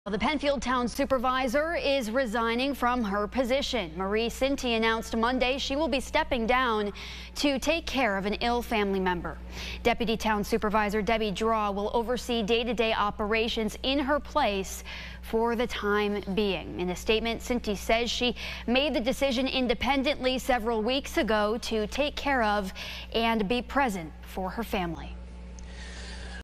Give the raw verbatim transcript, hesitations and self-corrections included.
The Penfield Town Supervisor is resigning from her position. Marie Cinti announced Monday she will be stepping down to take care of an ill family member. Deputy Town Supervisor Debbie Drawe will oversee day-to-day operations in her place for the time being. In a statement, Cinti says she made the decision independently several weeks ago to take care of and be present for her family.